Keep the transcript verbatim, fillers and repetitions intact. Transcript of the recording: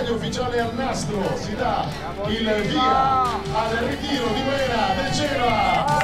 stadio ufficiale al nastro si dà il via al ritiro di Moena del Genoa.